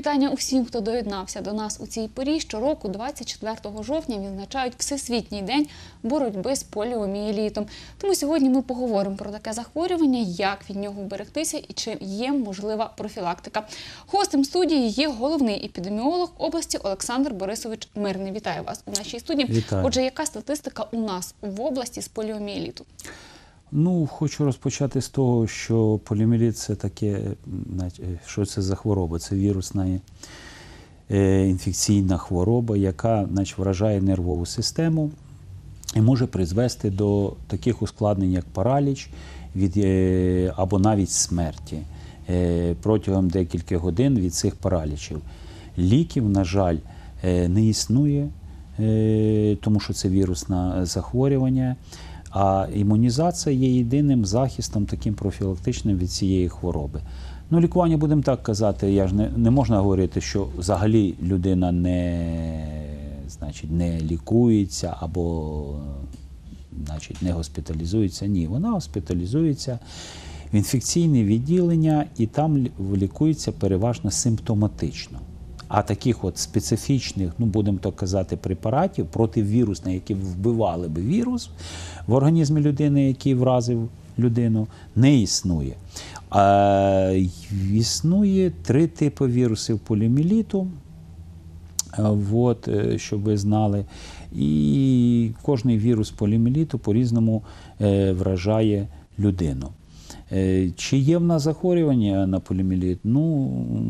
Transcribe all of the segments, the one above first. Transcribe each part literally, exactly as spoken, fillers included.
вітання усім, хто доєднався до нас у цій порі. Щороку, двадцять четвертого жовтня, відзначають Всесвітній день боротьби з поліомієлітом. Тому сьогодні ми поговоримо про таке захворювання, як від нього вберегтися і чи є можлива профілактика. Гостем студії є головний епідеміолог області Олександр Борисович Мирний. Вітаю вас у нашій студії. Вітаю. Отже, яка статистика у нас в області з поліомієліту? Ну, хочу розпочати з того, що поліомієліт – це таке, що це за хвороба? Це вірусна е, інфекційна хвороба, яка, значить, вражає нервову систему і може призвести до таких ускладнень, як параліч від, е, або навіть смерті е, протягом декількох годин від цих паралічів. Ліків, на жаль, е, не існує, е, тому що це вірусне захворювання. А імунізація є єдиним захистом, таким профілактичним від цієї хвороби. Ну, лікування, будемо так казати, я ж не, не можна говорити, що взагалі людина не, значить, не лікується або, значить, не госпіталізується. Ні, вона госпіталізується в інфекційне відділення і там лікується переважно симптоматично. А таких от специфічних, ну, будемо так казати, препаратів противірусних, які вбивали би вірус в організмі людини, який вразив людину, не існує. А, існує три типи вірусів поліомієліту, от, щоб ви знали. І кожний вірус поліомієліту по-різному е, вражає людину. Чи є в нас захворювання на поліомієліт? Ну,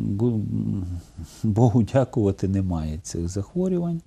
Богу дякувати, немає цих захворювань.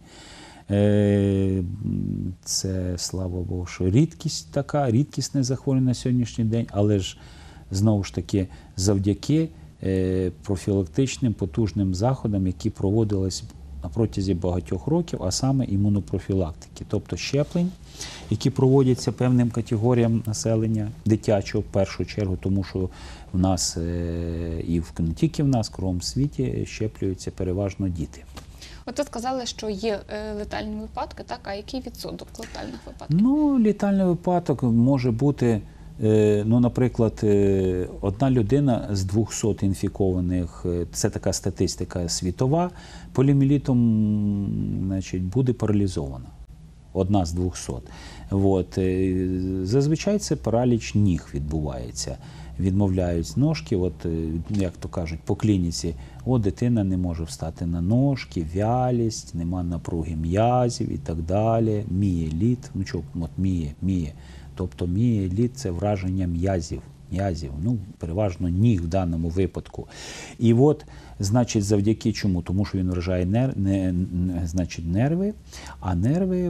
Це, слава Богу, що рідкість така, рідкісне захворювання на сьогоднішній день, але ж, знову ж таки, завдяки профілактичним потужним заходам, які проводились на протязі багатьох років, а саме імунопрофілактики, тобто щеплень, які проводяться певним категоріям населення, дитячого в першу чергу, тому що в нас і не тільки в нас, в кругом світі щеплюються переважно діти. От ви сказали, що є летальні випадки, так? А який відсоток летальних випадків? Ну, летальний випадок може бути, ну, наприклад, одна людина з двохсот інфікованих, це така статистика світова, поліомієлітом, значить, буде паралізована. Одна з двохсот. От. Зазвичай це параліч ніг відбувається. Відмовляють ножки, от, як то кажуть, по клініці, о, дитина не може встати на ножки, вялість, нема напруги м'язів і так далі. Мієліт, ну що, от міє, міє. Тобто мієліт – це враження м'язів, м'язів, ну, переважно ніг в даному випадку. І от, значить, завдяки чому? Тому що він вражає нер, не, не, значить, нерви, а нерви,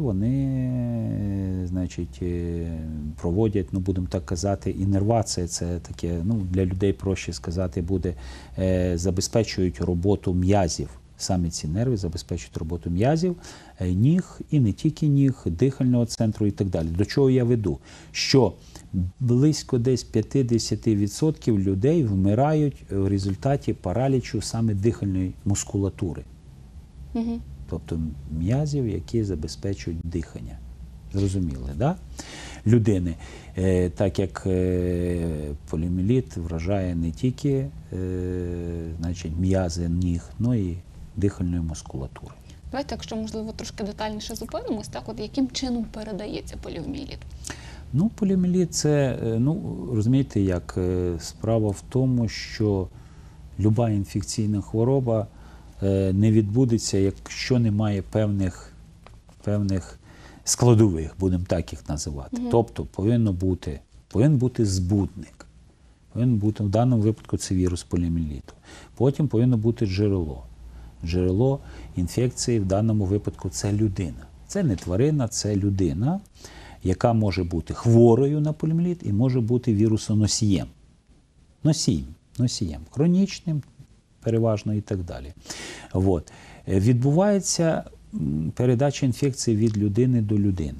вони, значить, проводять, ну, будемо так казати, іннервація, це таке, ну, для людей проще сказати буде, е, забезпечують роботу м'язів. Саме ці нерви забезпечують роботу м'язів, ніг і не тільки ніг, дихального центру і так далі. До чого я веду? Що близько десь п'ятдесят відсотків людей вмирають в результаті паралічу саме дихальної мускулатури. Угу. Тобто м'язів, які забезпечують дихання. Зрозуміли, да? Людини. Е, так як е, поліомієліт вражає не тільки е, значить, м'язи ніг, але і дихальної мускулатури. Давайте, якщо, можливо, трошки детальніше зупинимось, так, от яким чином передається поліомієліт? Ну, поліомієліт – це, ну, розумієте, як, справа в тому, що люба інфекційна хвороба не відбудеться, якщо немає певних, певних складових, будемо так їх називати. Угу. Тобто повинно бути, повинен бути збудник. Повинен бути, в даному випадку це вірус поліомієліту. Потім повинно бути джерело. Джерело інфекції в даному випадку це людина. Це не тварина, це людина, яка може бути хворою на поліомієліт і може бути вірусоносієм. Носієм, носієм, хронічним, переважно і так далі. От. Відбувається передача інфекції від людини до людини.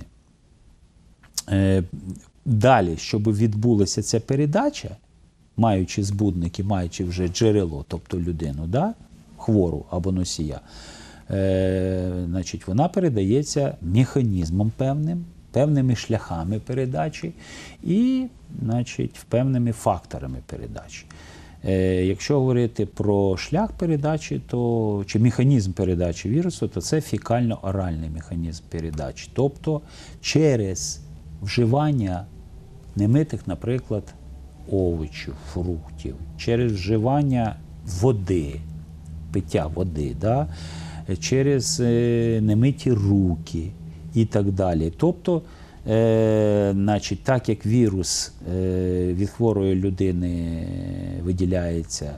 Далі, щоб відбулася ця передача, маючи збудник і маючи вже джерело, тобто людину, да, хвору або носія, е, значить, вона передається механізмом певним, певними шляхами передачі і, значить, певними факторами передачі. Е, якщо говорити про шлях передачі, то, чи механізм передачі вірусу, то це фекально-оральний механізм передачі. Тобто через вживання немитих, наприклад, овочів, фруктів, через вживання води, пиття води, да? через е, немиті руки і так далі. Тобто, е, значить, так як вірус е, від хворої людини виділяється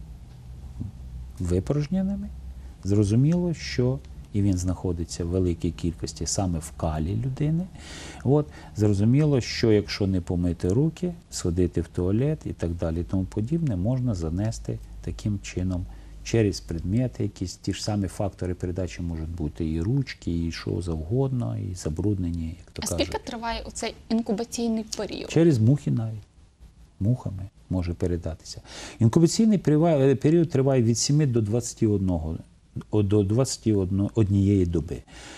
випорожненими, зрозуміло, що і він знаходиться в великій кількості саме в калі людини. От, зрозуміло, що якщо не помити руки, сходити в туалет і так далі, і тому подібне, можна занести таким чином через предмети, якісь ті ж самі фактори передачі можуть бути і ручки, і що завгодно, і забруднені, як то А кажуть. скільки триває оцей інкубаційний період? Через мухи навіть. Мухами може передатися. Інкубаційний період триває від семи до двадцяти одного. До двадцяти однієї доби.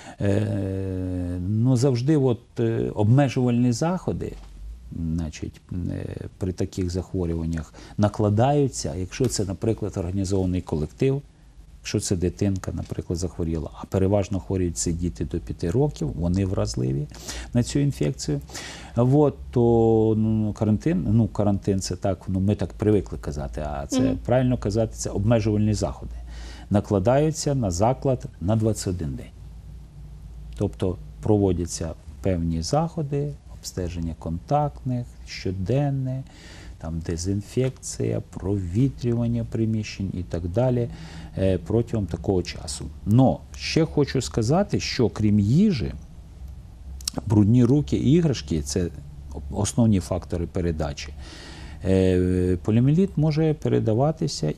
Е, ну, завжди от, е, обмежувальні заходи, значить, е, при таких захворюваннях накладаються, якщо це, наприклад, організований колектив, якщо це дитинка, наприклад, захворіла, а переважно хворіють ці діти до п'яти років, вони вразливі на цю інфекцію, от, то ну, карантин, ну, карантин це так, ну, ми так привикли казати, а це mm-hmm. правильно казати, це обмежувальні заходи. Накладаються на заклад на двадцять один день. Тобто проводяться певні заходи, обстеження контактних, щоденне, там дезінфекція, провітрювання приміщень і так далі е, протягом такого часу. Но ще хочу сказати, що крім їжі, брудні руки і іграшки – це основні фактори передачі. Поліомієліт може передаватися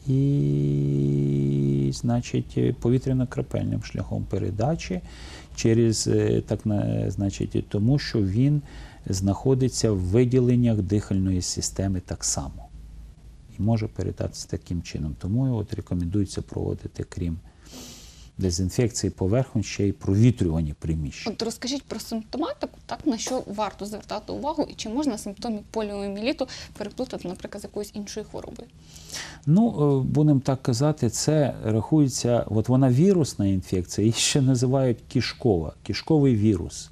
і, значить, повітряно-крапельним шляхом передачі, через, так, значить, тому що він знаходиться в виділеннях дихальної системи так само. І може передатися таким чином. Тому от рекомендується проводити, крім дезінфекції поверхонь, ще й провітрювання приміщень. От розкажіть про симптоматику, так, на що варто звертати увагу і чи можна симптоми поліомієліту переплутати, наприклад, з якоюсь іншою хворобою? Ну, будемо так казати, це рахується, от вона вірусна інфекція, її ще називають кишкова, кишковий вірус.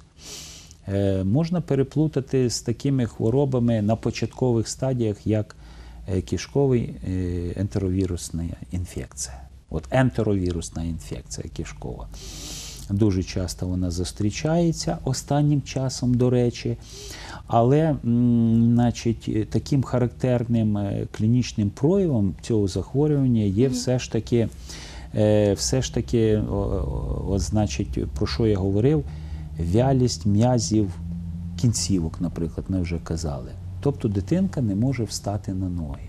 Е, можна переплутати з такими хворобами на початкових стадіях, як кишковий е, ентеровірусна інфекція. От ентеровірусна інфекція кишкова. Дуже часто вона зустрічається останнім часом, до речі. Але м, значить, таким характерним е, клінічним проявом цього захворювання є mm-hmm. все ж таки, е, все ж таки о, о, значить, про що я говорив, вялість м'язів кінцівок, наприклад, ми вже казали. Тобто дитинка не може встати на ноги.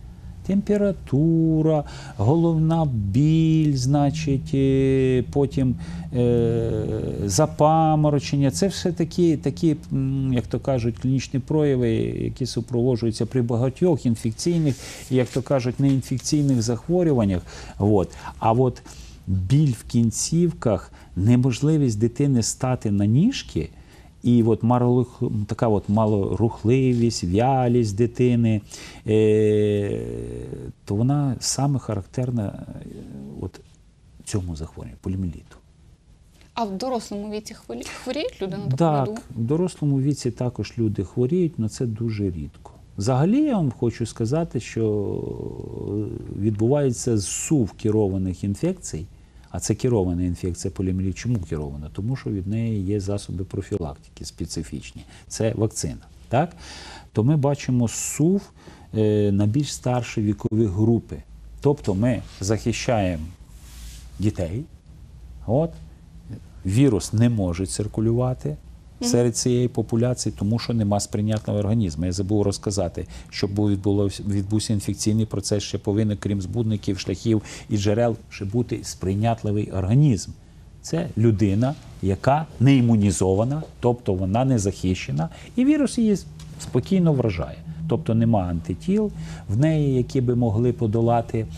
Температура, головна біль, значить, потім е, запаморочення. Це все такі, такі, як то кажуть, клінічні прояви, які супроводжуються при багатьох інфекційних, як то кажуть, неінфекційних захворюваннях. От. А от біль в кінцівках, неможливість дитини стати на ніжки, і от малорух, така от малорухливість, вялість дитини, е, то вона саме характерна от цьому захворюванню, поліомієліту. А в дорослому віці хворіють люди на таку Так, біду? в дорослому віці також люди хворіють, але це дуже рідко. Взагалі, я вам хочу сказати, що відбувається зсув керованих інфекцій. А це керована інфекція поліомієліту. Чому керована? Тому що від неї є засоби профілактики специфічні. Це вакцина. Так? То ми бачимо зсув е, на більш старші вікові групи. Тобто ми захищаємо дітей. От. Вірус не може циркулювати серед цієї популяції, тому що нема сприйнятного організму. Я забув розказати, щоб відбувся інфекційний процес, ще повинен, крім збудників, шляхів і джерел, ще бути сприйнятливий організм. Це людина, яка не імунізована, тобто вона не захищена, і вірус її спокійно вражає. Тобто нема антитіл в неї, які би могли подолати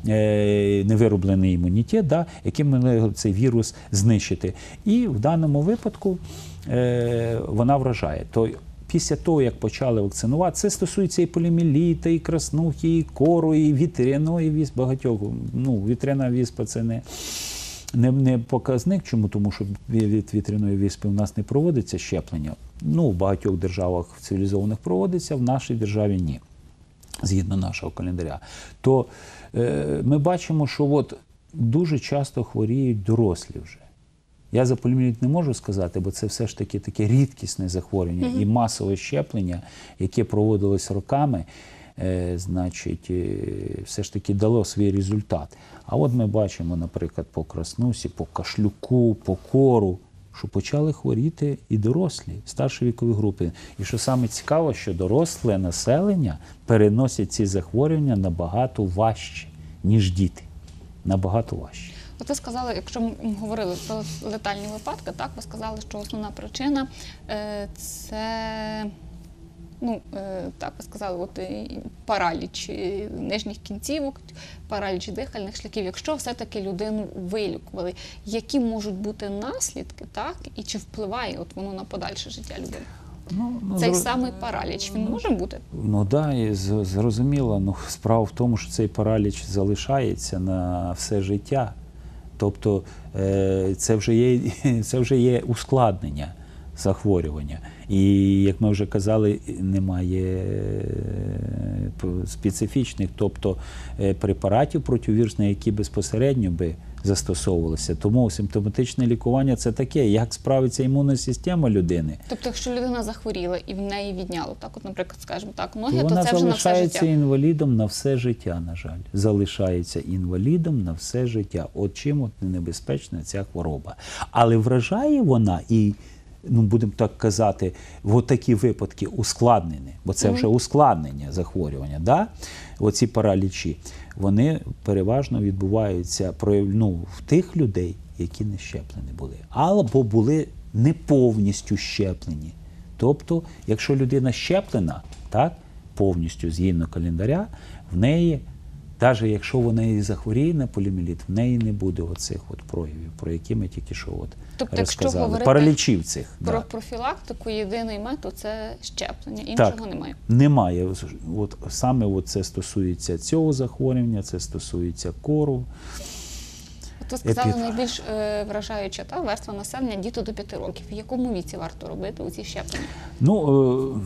е, невироблений імунітет, да, яким могли цей вірус знищити. І в даному випадку е, вона вражає. То після того, як почали вакцинувати, це стосується і поліомієліта, і краснухи, і кору, і вітряної віспи, багатьох. Ну, вітряна віспа – це не, не, не показник. Чому? Тому що від вітряної віспи в нас не проводиться щеплення. Ну, в багатьох державах цивілізованих проводиться, в нашій державі ні, згідно нашого календаря. То е, ми бачимо, що от дуже часто хворіють дорослі вже. Я за поліомієліт не можу сказати, бо це все ж таки таке рідкісне захворювання mm-hmm. і масове щеплення, яке проводилось роками, е, значить, е, все ж таки дало свій результат. А от ми бачимо, наприклад, по краснусі, по кашлюку, по кору, що почали хворіти і дорослі, старші вікові групи. І що саме цікаво, що доросле населення переносять ці захворювання набагато важче, ніж діти. Набагато важче. От ви сказали, якщо ми говорили про летальні випадки, так, ви сказали, що основна причина е, – це, ну, е, так, ви сказали, от, е, параліч е, нижніх кінцівок, параліч дихальних шляхів. Якщо все-таки людину вилікували, які можуть бути наслідки, так, і чи впливає от воно на подальше життя людини? Ну, ну, Цей зро... самий параліч, він може бути? Ну так, да, зрозуміло. Ну, справа в тому, що цей параліч залишається на все життя. Тобто це вже є, це вже є ускладнення захворювання. І, як ми вже казали, немає специфічних, тобто препаратів противірусних, які безпосередньо би застосовувалися. Тому симптоматичне лікування – це таке, як справиться імунна система людини. Тобто, якщо людина захворіла і в неї відняло, так, от, наприклад, скажімо так, ноги, то то це вже на все життя? Вона залишається інвалідом на все життя, на жаль. Залишається інвалідом на все життя. От чим от небезпечна ця хвороба. Але вражає вона і, ну, будемо так казати, в такі випадки ускладнені, бо це вже ускладнення захворювання, да? Оці паралічі, вони переважно відбуваються ну, в тих людей, які не щеплені були, або були не повністю щеплені. Тобто, якщо людина щеплена, так, повністю згідно календаря, в неї, навіть якщо вона і захворіє на поліомієліт, в неї не буде оцих от проявів, про які ми тільки що от тобто, розказали. Паралічів цих. Про да. профілактику єдиний метод – це щеплення, іншого так, немає. Немає. От, саме от це стосується цього захворювання, це стосується кору. От ви сказали, Епі... найбільш е, вражаюча та, верства населення – діти до п'яти років. В якому віці варто робити у ці щеплення? Ну,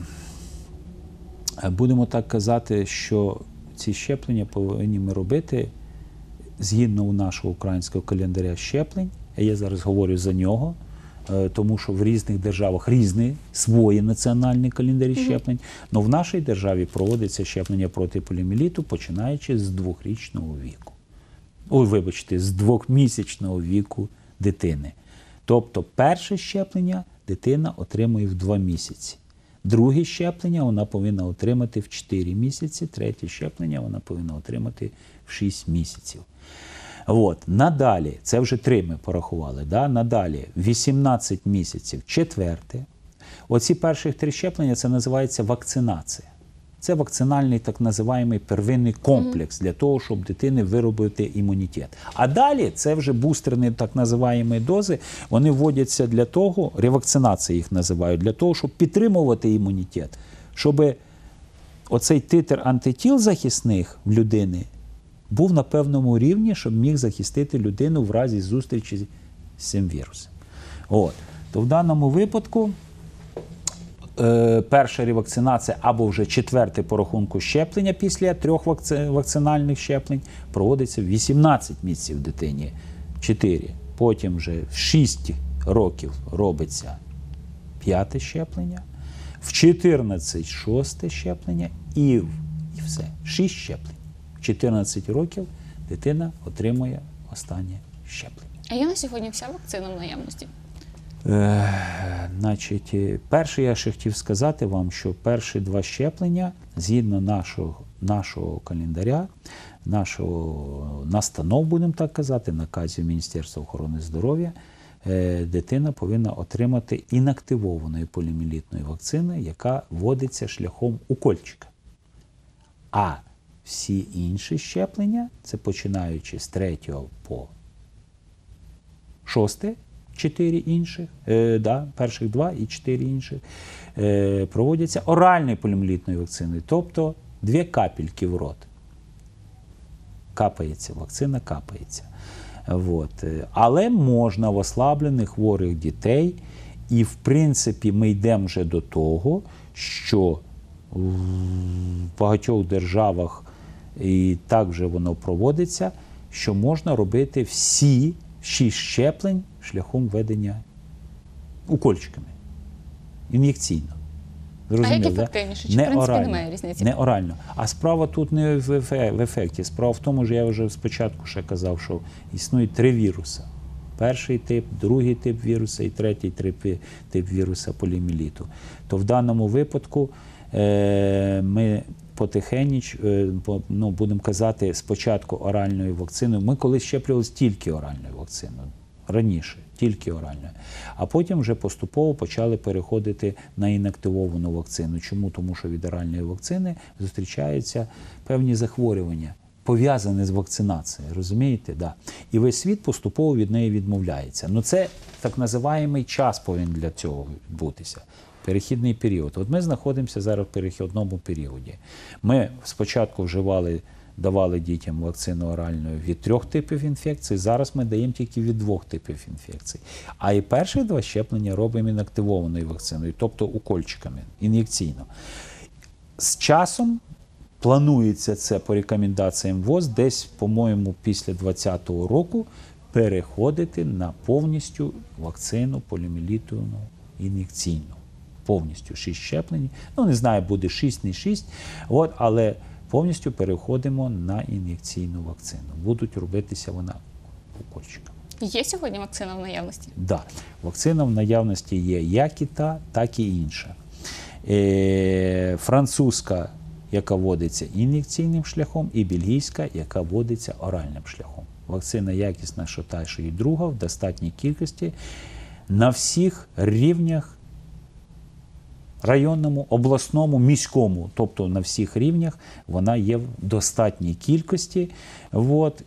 е, будемо так казати, що ці щеплення повинні ми робити згідно у нашого українського календаря щеплень. Я зараз говорю за нього, тому що в різних державах різні свої національні календарі mm-hmm. щеплень. Але в нашій державі проводиться щеплення проти поліомієліту, починаючи з двохрічного віку. Ой, вибачте, з двохмісячного віку дитини. Тобто перше щеплення дитина отримує в два місяці. Друге щеплення вона повинна отримати в чотири місяці, третє щеплення вона повинна отримати в шість місяців. От. Надалі, це вже три ми порахували, да? Надалі вісімнадцять місяців, четверте. Оці перших три щеплення, це називається вакцинація. Це вакцинальний так називаємий первинний комплекс для того, щоб дитини виробити імунітет. А далі це вже бустерні так називаємі дози, вони вводяться для того, ревакцинація їх називають, для того, щоб підтримувати імунітет, щоб оцей титр антитіл захисних в людини був на певному рівні, щоб міг захистити людину в разі зустрічі з цим вірусом. От. То в даному випадку е, перша ревакцинація або вже четверте по рахунку щеплення після трьох вакци, вакцинальних щеплень проводиться в вісімнадцять місяців дитині, чотири. Потім вже в шість років робиться п'яте щеплення, в чотирнадцять шосте щеплення і, і все, шість щеплень. В чотирнадцять років дитина отримує останнє щеплення. А є на сьогодні вся вакцина в наявності? Е, значить, перше я ще хотів сказати вам, що перші два щеплення, згідно нашого, нашого календаря, нашого настанов, будемо так казати, наказів Міністерства охорони здоров'я, е, дитина повинна отримати інактивованої поліомієлітної вакцини, яка вводиться шляхом укольчика. А всі інші щеплення, це починаючи з третього по шосте, чотири інших, е, да, перших два і чотири інших, е, проводяться оральною поліомієлітною вакциною, тобто дві капельки в рот. Капається, вакцина капається. От. Але можна в ослаблених хворих дітей, і в принципі ми йдемо вже до того, що в багатьох державах і так вже воно проводиться, що можна робити всі шість щеплень шляхом введення укольчиками, ін'єкційно. А як ефективніше? Чи, в принципі, орально, немає різниці? Не орально. А справа тут не в, ефе, в ефекті. Справа в тому, що я вже спочатку ще казав, що існують три віруси. Перший тип, другий тип віруса і третій тип, тип віруса поліомієліту. То в даному випадку е, ми потихеньку, е, ну, будемо казати, спочатку оральною вакциною. Ми колись щеплювалися тільки оральною вакциною. Раніше, тільки оральною. А потім вже поступово почали переходити на інактивовану вакцину. Чому? Тому що від оральної вакцини зустрічаються певні захворювання, пов'язані з вакцинацією, розумієте? Да. І весь світ поступово від неї відмовляється. Ну це так називаємий час повинен для цього відбутися. Перехідний період. От ми знаходимося зараз в перехідному періоді. Ми спочатку вживали давали дітям вакцину оральну від трьох типів інфекцій, зараз ми даємо тільки від двох типів інфекцій. А і перші два щеплення робимо інактивованою вакциною, тобто укольчиками, ін'єкційно. З часом планується це по рекомендаціям ВОЗ десь, по-моєму, після двадцятого року переходити на повністю вакцину поліомієлітну ін'єкційну. Повністю шість щеплень. Ну, не знаю, буде шість, не шість, от, але повністю переходимо на ін'єкційну вакцину. Будуть робитися вона укольчиками. Є сьогодні вакцина в наявності? Так. Да. Вакцина в наявності є як і та, так і інша. Е, французька, яка вводиться ін'єкційним шляхом, і бельгійська, яка вводиться оральним шляхом. Вакцина якісна, що та, що і друга, в достатній кількості, на всіх рівнях, районному, обласному, міському, тобто на всіх рівнях вона є в достатній кількості. От,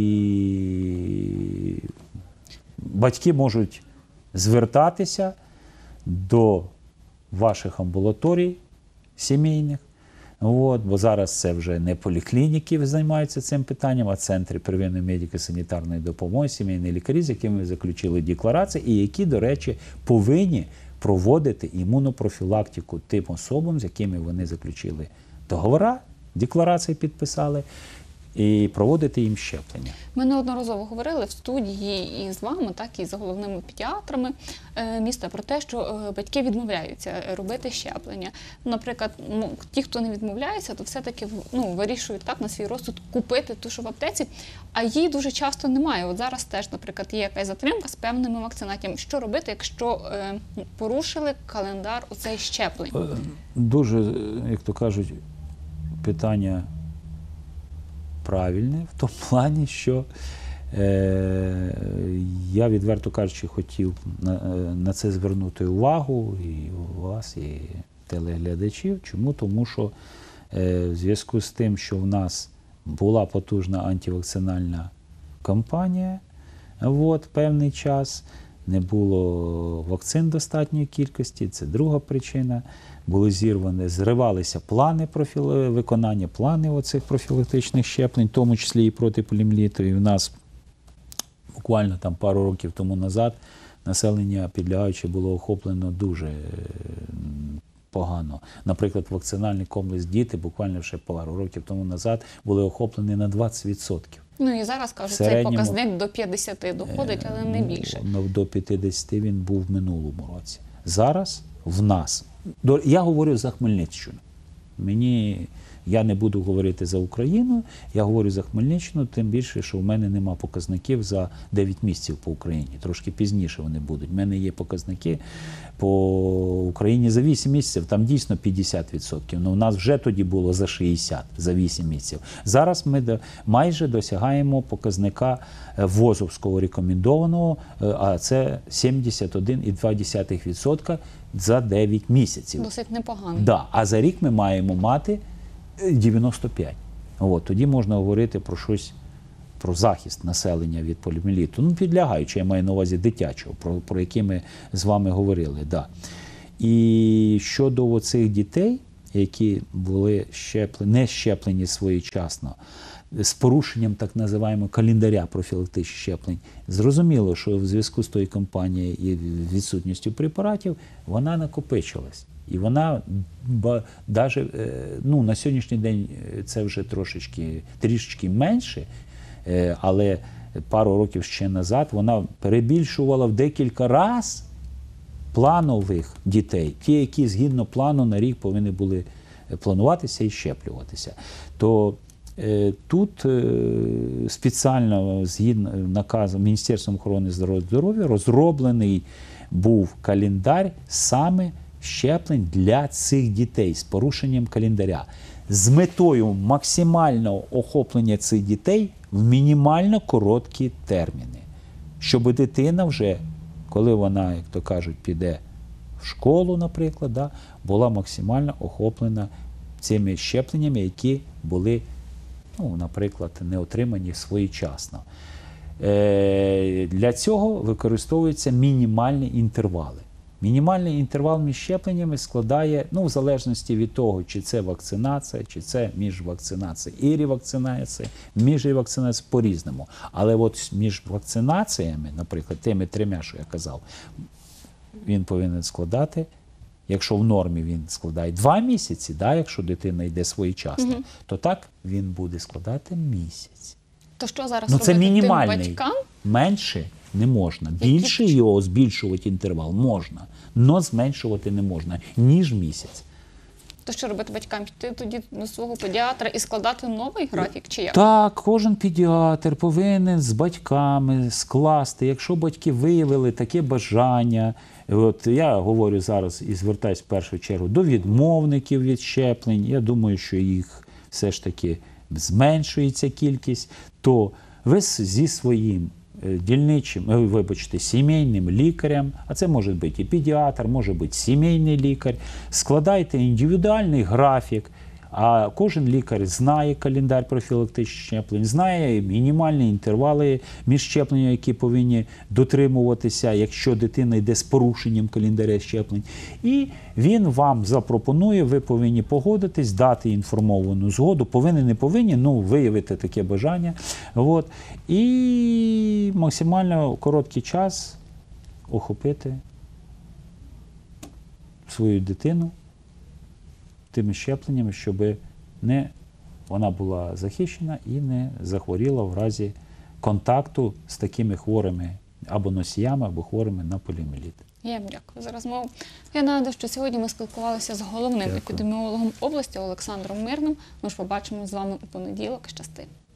і батьки можуть звертатися до ваших амбулаторій сімейних, от, бо зараз це вже не поліклініки займаються цим питанням, а центри первинної медико-санітарної допомоги, сімейні лікарі, з якими ви заключили декларації, і які, до речі, повинні проводити імунопрофілактику тим особам, з якими вони заключили договори, декларації підписали, і проводити їм щеплення. Ми неодноразово говорили в студії і з вами, так і з головними педіатрами міста про те, що батьки відмовляються робити щеплення. Наприклад, ті, хто не відмовляється, то все-таки ну, вирішують так на свій розсуд купити ту, що в аптеці, а її дуже часто немає. От зараз теж, наприклад, є якась затримка з певними вакцинаціями. Що робити, якщо е, порушили календар у цей щеплень? Дуже, як то кажуть, питання правильне в тому плані, що е, я, відверто кажучи, хотів на, на це звернути увагу і у вас, і телеглядачів. Чому? Тому що е, в зв'язку з тим, що в нас була потужна антивакцинальна кампанія, от, певний час, не було вакцин достатньої кількості, це друга причина. Були зірвані, зривалися плани профіли, виконання планів оцих профілактичних щеплень, в тому числі і проти поліомієліту. І в нас буквально там пару років тому назад населення підлягаюче було охоплено дуже погано. Наприклад, вакцинальний комплекс діти буквально ще пару років тому назад були охоплені на двадцять відсотків. Ну і зараз, кажуть, цей показник до п'ятдесяти доходить, але не більше. Ну, до п'ятдесяти він був в минулому році. Зараз в нас, я говорю за Хмельниччину, мені, я не буду говорити за Україну, я говорю за Хмельниччину, тим більше, що в мене нема показників за дев'ять місяців по Україні, трошки пізніше вони будуть. У мене є показники по Україні за вісім місяців, там дійсно п'ятдесят відсотків, але у нас вже тоді було за шістдесят за вісім місяців. Зараз ми до, майже досягаємо показника ВОЗовського рекомендованого, а це сімдесят один і два десятих відсотка за дев'ять місяців. Досить непогано. Да. А за рік ми маємо мати дев'яносто п'ять. От, тоді можна говорити про щось про захист населення від поліомієліту. Ну, підлягаючи, я маю на увазі дитячого, про, про які ми з вами говорили. Да. І щодо цих дітей, які були щеплені, не щеплені своєчасно, з порушенням так називаємо календаря профілактичних щеплень, зрозуміло, що в зв'язку з тою кампанією і відсутністю препаратів вона накопичилась. І вона даже, ну, на сьогоднішній день це вже трошечки, трішечки менше, але пару років ще назад вона перебільшувала в декілька разів планових дітей, ті, які згідно плану на рік повинні були плануватися і щеплюватися. То е, тут е, спеціально згідно наказом Міністерством охорони здоров'я розроблений був календар саме щеплень для цих дітей з порушенням календаря, з метою максимального охоплення цих дітей в мінімально короткі терміни, щоб дитина вже, коли вона, як то кажуть, піде в школу, наприклад, да, була максимально охоплена цими щепленнями, які були, ну, наприклад, не отримані своєчасно. Е, для цього використовуються мінімальні інтервали. Мінімальний інтервал між щепленнями складає, ну, в залежності від того, чи це вакцинація, чи це міжвакцинація і ревакцинація, міжревакцинація по-різному. Але от між вакцинаціями, наприклад, тими трьома, що я казав, він повинен складати, якщо в нормі він складає два місяці, да, якщо дитина йде своєчасно, угу. то так він буде складати місяць. То що зараз ну, робити це мінімальний. Тим батькам? Менше не можна. Більше Які... його збільшувати інтервал можна, але зменшувати не можна, ніж місяць. То що робити батькам? Піти тоді до свого педіатра і складати новий графік, чи як? Так, кожен педіатр повинен з батьками скласти, якщо батьки виявили таке бажання. От я говорю зараз і звертаюся в першу чергу до відмовників від щеплень. Я думаю, що їх все ж таки зменшується кількість, то ви зі своїм дільничим, вибачте, сімейним лікарем, а це може бути і педіатр, може бути сімейний лікар, складайте індивідуальний графік, а кожен лікар знає календар профілактичних щеплень, знає мінімальні інтервали між щепленнями, які повинні дотримуватися, якщо дитина йде з порушенням календаря щеплень. І він вам запропонує, ви повинні погодитись, дати інформовану згоду, повинні, не повинні, ну, виявити таке бажання. От. І максимально короткий час охопити свою дитину тими щепленнями, щоб не вона була захищена і не захворіла в разі контакту з такими хворими або носіями, або хворими на поліомієліт. Я вам дякую за розмову. Я нагадую, що сьогодні ми спілкувалися з головним Дякую. епідеміологом області Олександром Мирним. Ми ж побачимо з вами у понеділок. Щасти.